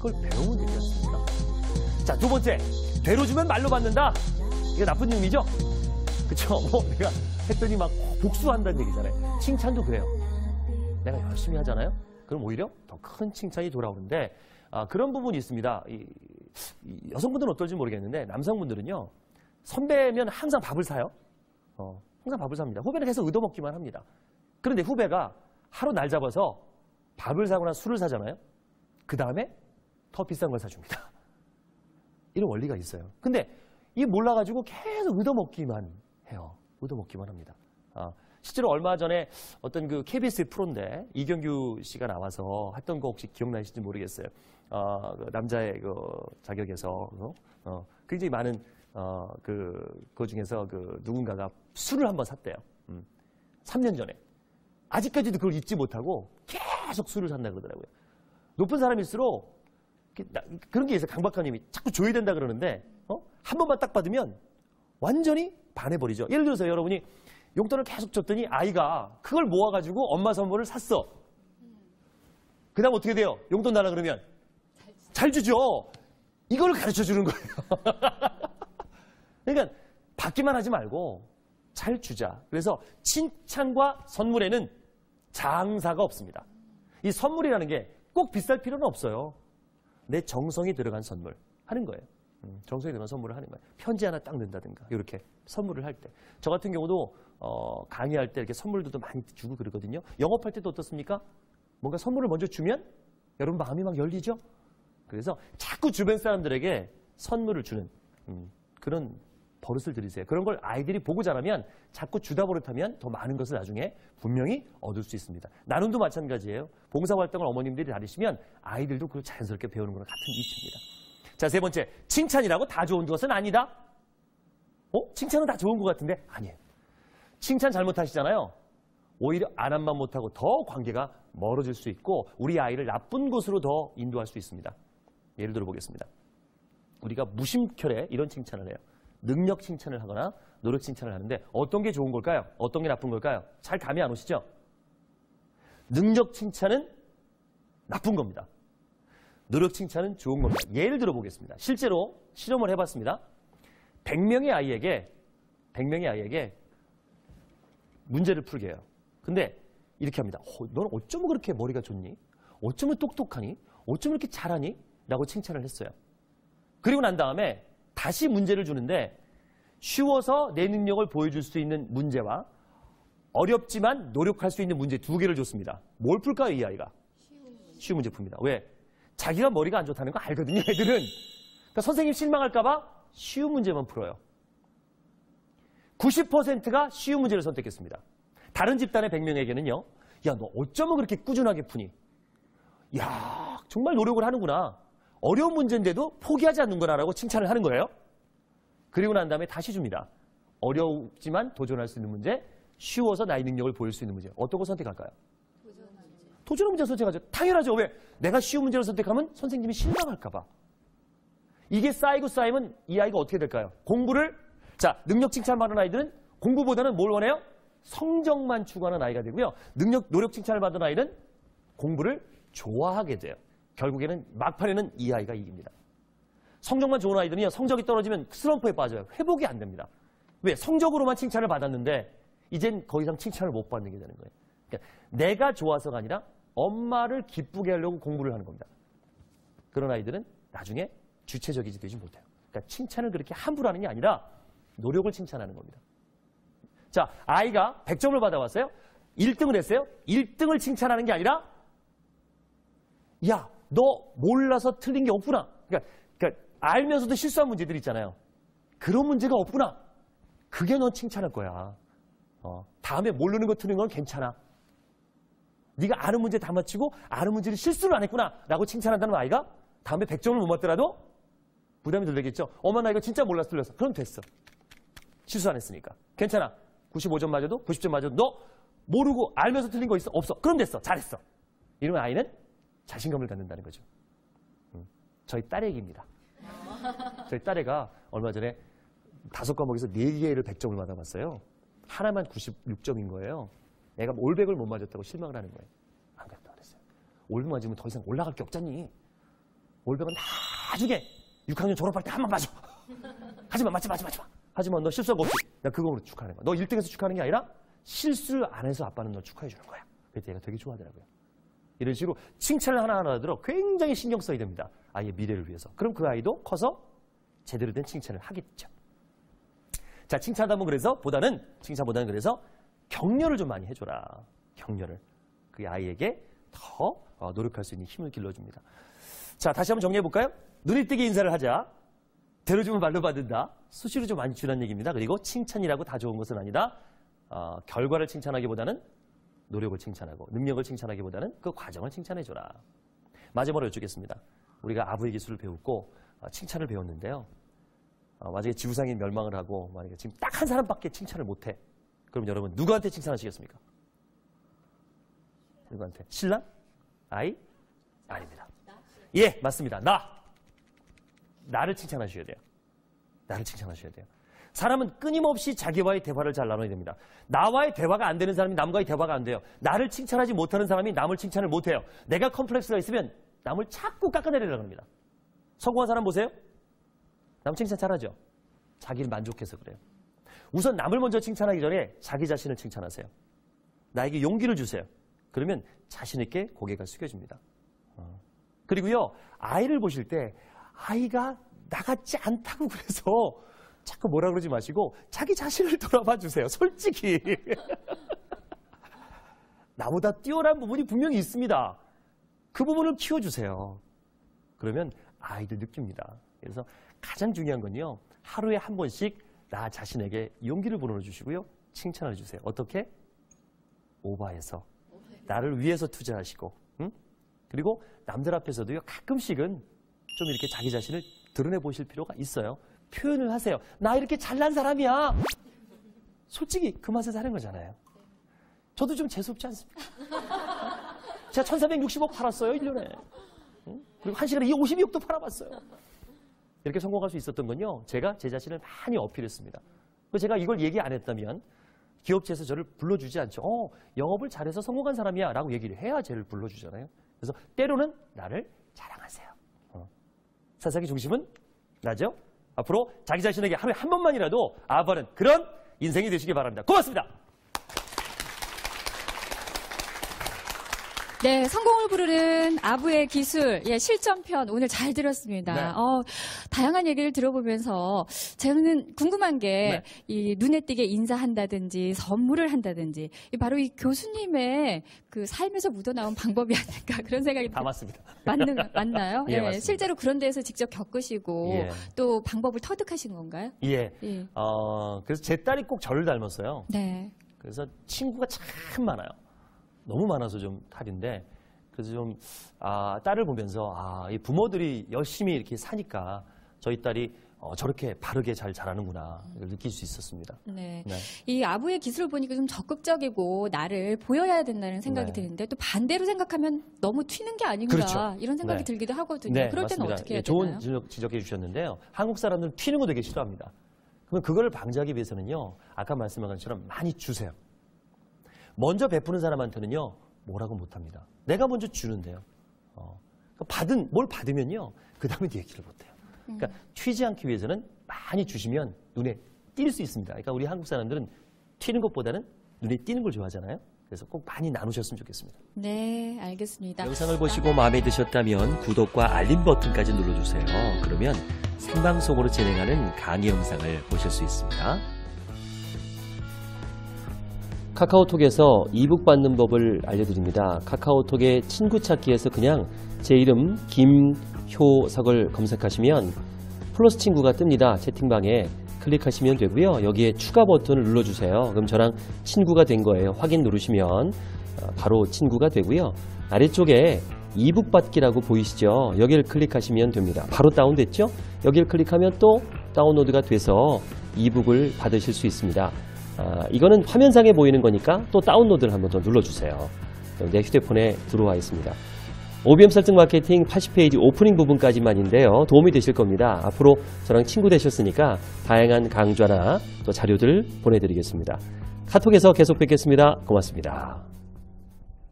그걸 배우면 되지 않습니까? 자, 두 번째. 되로 주면 말로 받는다. 이거 나쁜 의미죠? 그쵸? 내가 했더니 막 복수한다는 얘기잖아요. 칭찬도 그래요. 내가 열심히 하잖아요? 그럼 오히려 더 큰 칭찬이 돌아오는데, 그런 부분이 있습니다. 이 여성분들은 어떨지 모르겠는데, 남성분들은요, 선배면 항상 밥을 사요. 항상 밥을 삽니다. 후배는 계속 얻어먹기만 합니다. 그런데 후배가 하루 날 잡아서 밥을 사거나 술을 사잖아요. 그 다음에 더 비싼 걸 사줍니다. 이런 원리가 있어요. 근데 이 몰라가지고 계속 얻어먹기만 해요. 얻어먹기만 합니다. 실제로 얼마 전에 어떤 그 KBS 프로인데 이경규 씨가 나와서 했던 거 혹시 기억나실지 모르겠어요. 그 남자의 그 자격에서 굉장히 많은 그 중에서 그 누군가가 술을 한번 샀대요. 3년 전에. 아직까지도 그걸 잊지 못하고 계속 술을 산다 그러더라고요. 높은 사람일수록 그런 게 있어요. 강박관님이 자꾸 줘야 된다 그러는데 한 번만 딱 받으면 완전히 반해버리죠. 예를 들어서 여러분이 용돈을 계속 줬더니 아이가 그걸 모아가지고 엄마 선물을 샀어. 그 다음 어떻게 돼요? 용돈 달라 그러면 잘 주죠. 이걸 가르쳐주는 거예요. 그러니까 받기만 하지 말고 잘 주자. 그래서 칭찬과 선물에는 장사가 없습니다. 이 선물이라는 게 꼭 비쌀 필요는 없어요. 내 정성이 들어간 선물 하는 거예요. 정성이 들어간 선물을 하는 거예요. 편지 하나 딱 넣는다든가 이렇게 선물을 할 때. 저 같은 경우도 강의할 때 이렇게 선물도 많이 주고 그러거든요. 영업할 때도 어떻습니까? 뭔가 선물을 먼저 주면 여러분 마음이 막 열리죠? 그래서 자꾸 주변 사람들에게 선물을 주는 그런 버릇을 들이세요. 그런 걸 아이들이 보고 자라면 자꾸 주다 버릇하면 더 많은 것을 나중에 분명히 얻을 수 있습니다. 나눔도 마찬가지예요. 봉사활동을 어머님들이 다니시면 아이들도 그걸 자연스럽게 배우는 거랑 같은 이치입니다. 자, 세 번째. 칭찬이라고 다 좋은 것은 아니다. 칭찬은 다 좋은 것 같은데 아니에요. 칭찬 잘못하시잖아요. 오히려 안 한 말 못하고 더 관계가 멀어질 수 있고 우리 아이를 나쁜 곳으로 더 인도할 수 있습니다. 예를 들어 보겠습니다. 우리가 무심결에 이런 칭찬을 해요. 능력 칭찬을 하거나 노력 칭찬을 하는데 어떤 게 좋은 걸까요? 어떤 게 나쁜 걸까요? 잘 감이 안 오시죠? 능력 칭찬은 나쁜 겁니다. 노력 칭찬은 좋은 겁니다. 예를 들어 보겠습니다. 실제로 실험을 해봤습니다. 100명의 아이에게 문제를 풀게 해요. 근데 이렇게 합니다. 너는 어쩌면 그렇게 머리가 좋니? 어쩌면 똑똑하니? 어쩌면 이렇게 잘하니? 라고 칭찬을 했어요. 그리고 난 다음에 다시 문제를 주는데 쉬워서 내 능력을 보여줄 수 있는 문제와 어렵지만 노력할 수 있는 문제 두 개를 줬습니다. 뭘 풀까요, 이 아이가? 쉬운 문제 풉니다. 왜? 자기가 머리가 안 좋다는 거 알거든요, 애들은. 그러니까 선생님 실망할까 봐 쉬운 문제만 풀어요. 90%가 쉬운 문제를 선택했습니다. 다른 집단의 100명에게는요. 야, 너 어쩌면 그렇게 꾸준하게 푸니? 야, 정말 노력을 하는구나. 어려운 문제인데도 포기하지 않는구나 라고 칭찬을 하는 거예요. 그리고 난 다음에 다시 줍니다. 어렵지만 도전할 수 있는 문제, 쉬워서 나의 능력을 보일 수 있는 문제. 어떤 걸 선택할까요? 도전한 문제 선택하죠. 당연하죠. 왜? 내가 쉬운 문제를 선택하면 선생님이 실망할까 봐. 이게 쌓이고 쌓이면 이 아이가 어떻게 될까요? 자, 능력 칭찬받는 아이들은 공부보다는 뭘 원해요? 성적만 추구하는 아이가 되고요. 노력 칭찬을 받은 아이는 공부를 좋아하게 돼요. 결국에는 막판에는 이 아이가 이깁니다. 성적만 좋은 아이들은요. 성적이 떨어지면 슬럼프에 빠져요. 회복이 안 됩니다. 왜? 성적으로만 칭찬을 받았는데 이젠 더 이상 칭찬을 못 받는 게 되는 거예요. 그러니까 내가 좋아서가 아니라 엄마를 기쁘게 하려고 공부를 하는 겁니다. 그런 아이들은 나중에 주체적이지 되지 못해요. 그러니까 칭찬을 그렇게 함부로 하는 게 아니라 노력을 칭찬하는 겁니다. 자, 아이가 100점을 받아왔어요. 1등을 했어요. 1등을 칭찬하는 게 아니라 야, 너 몰라서 틀린 게 없구나. 그러니까 알면서도 실수한 문제들 있잖아요. 그런 문제가 없구나. 그게 넌 칭찬할 거야. 다음에 모르는 거 틀린 건 괜찮아. 네가 아는 문제 다 맞히고 아는 문제를 실수를 안 했구나 라고 칭찬한다는 아이가 다음에 100점을 못 맞더라도 부담이 덜 되겠죠. 엄마 나 이거 진짜 몰라서 틀렸어. 그럼 됐어. 실수 안 했으니까. 괜찮아. 95점 맞아도 90점 맞아도 너 모르고 알면서 틀린 거 있어? 없어. 그럼 됐어. 잘했어. 이러면 아이는 자신감을 갖는다는 거죠. 저희 딸 얘기입니다. 저희 딸애가 얼마 전에 5과목에서 4개를 100점을 받아봤어요. 하나만 96점인 거예요. 애가 올백을 못 맞았다고 실망을 하는 거예요. 안 그랬다 그랬어요. 올백 맞으면 더 이상 올라갈 게 없잖니. 올백은 나중에 6학년 졸업할 때 한 번 봐줘. 하지마, 맞지 마. 하지만 너 실수하고 없이 나 그거로 축하하는 거야. 너 1등에서 축하하는 게 아니라 실수를 안 해서 아빠는 너 축하해 주는 거야. 그때 얘가 되게 좋아하더라고요. 이런 식으로 칭찬을 하나하나 들어 굉장히 신경 써야 됩니다. 아이의 미래를 위해서. 그럼 그 아이도 커서 제대로 된 칭찬을 하겠죠. 자, 칭찬하면 칭찬보다는 그래서 격려를 좀 많이 해줘라. 격려를. 그 아이에게 더 노력할 수 있는 힘을 길러줍니다. 자, 다시 한번 정리해볼까요? 눈에 띄게 인사를 하자. 들어주면 말로 받는다. 수시로 좀 많이 주라는 얘기입니다. 그리고 칭찬이라고 다 좋은 것은 아니다. 결과를 칭찬하기보다는 노력을 칭찬하고 능력을 칭찬하기보다는 그 과정을 칭찬해줘라. 마지막으로 여쭙겠습니다. 우리가 아부의 기술을 배웠고 칭찬을 배웠는데요. 만약에 지구상이 멸망을 하고 만약에 지금 딱 한 사람밖에 칭찬을 못해. 그럼 여러분 누구한테 칭찬하시겠습니까? 누구한테? 신랑? 아이? 아닙니다. 예, 맞습니다. 나를 칭찬하셔야 돼요. 나를 칭찬하셔야 돼요. 사람은 끊임없이 자기와의 대화를 잘 나눠야 됩니다. 나와의 대화가 안 되는 사람이 남과의 대화가 안 돼요. 나를 칭찬하지 못하는 사람이 남을 칭찬을 못해요. 내가 컴플렉스가 있으면 남을 자꾸 깎아내리려고 합니다. 성공한 사람 보세요. 남 칭찬 잘하죠. 자기를 만족해서 그래요. 우선 남을 먼저 칭찬하기 전에 자기 자신을 칭찬하세요. 나에게 용기를 주세요. 그러면 자신 있게 고개가 숙여집니다. 그리고요, 아이를 보실 때 아이가 나 같지 않다고 그래서 자꾸 뭐라 그러지 마시고 자기 자신을 돌아봐 주세요. 솔직히. 나보다 뛰어난 부분이 분명히 있습니다. 그 부분을 키워주세요. 그러면 아이도 느낍니다. 그래서 가장 중요한 건요, 하루에 한 번씩 나 자신에게 용기를 불어주시고요, 칭찬을 주세요. 어떻게? 오바해서. 나를 위해서 투자하시고, 응? 그리고 남들 앞에서도요, 가끔씩은 좀 이렇게 자기 자신을 드러내 보실 필요가 있어요. 표현을 하세요. 나 이렇게 잘난 사람이야. 솔직히 그 맛에 사는 거잖아요. 저도 좀 재수없지 않습니까? 제가 1360억 팔았어요, 1년에. 응? 그리고 1시간에 52억도 팔아봤어요. 이렇게 성공할 수 있었던 건요, 제가 제 자신을 많이 어필했습니다. 제가 이걸 얘기 안 했다면 기업체에서 저를 불러주지 않죠. 영업을 잘해서 성공한 사람이야 라고 얘기를 해야 쟤를 불러주잖아요. 그래서 때로는 나를 자랑하세요. 사사기 중심은 나죠. 앞으로 자기 자신에게 하루에 한 번만이라도 아부하는 그런 인생이 되시기 바랍니다. 고맙습니다. 네, 성공을 부르는 아부의 기술, 실전편 오늘 잘 들었습니다. 네. 다양한 얘기를 들어보면서 저는 궁금한 게 이 눈에 띄게 인사한다든지 선물을 한다든지 바로 이 교수님의 그 삶에서 묻어나온 방법이 아닐까 그런 생각이 다 맞습니다. 맞나요? 예, 맞습니다. 실제로 그런 데에서 직접 겪으시고 또 방법을 터득하신 건가요? 예. 그래서 제 딸이 꼭 저를 닮았어요. 네. 그래서 친구가 참 많아요. 너무 많아서 좀 탈인데, 그래서 좀 딸을 보면서 이 부모들이 열심히 이렇게 사니까 저희 딸이 저렇게 바르게 잘 자라는구나 이걸 느낄 수 있었습니다. 네. 이 아부의 기술을 보니까 좀 적극적이고 나를 보여야 된다는 생각이 드는데 또 반대로 생각하면 너무 튀는 게 아닌가 그렇죠. 이런 생각이 들기도 하거든요. 그럴 때는 맞습니다. 어떻게 해야 되나요? 좋은 지적해 주셨는데요. 한국 사람들은 튀는 거 되게 싫어합니다. 그러면 그걸 방지하기 위해서는요, 아까 말씀한 것처럼 많이 주세요. 먼저 베푸는 사람한테는요, 뭐라고 못합니다. 내가 먼저 주는데요. 뭘 받으면요, 그 다음에 얘기를 못해요. 그러니까 튀지 않기 위해서는 많이 주시면 눈에 띌 수 있습니다. 그러니까 우리 한국 사람들은 튀는 것보다는 눈에 띄는 걸 좋아하잖아요. 그래서 꼭 많이 나누셨으면 좋겠습니다. 네, 알겠습니다. 영상을 보시고 마음에 드셨다면 구독과 알림 버튼까지 눌러주세요. 그러면 생방송으로 진행하는 강의 영상을 보실 수 있습니다. 카카오톡에서 이북 받는 법을 알려드립니다. 카카오톡의 친구 찾기에서 그냥 제 이름 김효석을 검색하시면 플러스 친구가 뜹니다. 채팅방에 클릭하시면 되고요. 여기에 추가 버튼을 눌러주세요. 그럼 저랑 친구가 된 거예요. 확인 누르시면 바로 친구가 되고요. 아래쪽에 이북 받기라고 보이시죠? 여기를 클릭하시면 됩니다. 바로 다운됐죠? 여기를 클릭하면 또 다운로드가 돼서 이북을 받으실 수 있습니다. 이거는 화면상에 보이는 거니까 또 다운로드를 한번 더 눌러주세요. 내 휴대폰에 들어와 있습니다. OBM 설정 마케팅 80페이지 오프닝 부분까지만인데요. 도움이 되실 겁니다. 앞으로 저랑 친구 되셨으니까 다양한 강좌나 또 자료들 보내드리겠습니다. 카톡에서 계속 뵙겠습니다. 고맙습니다.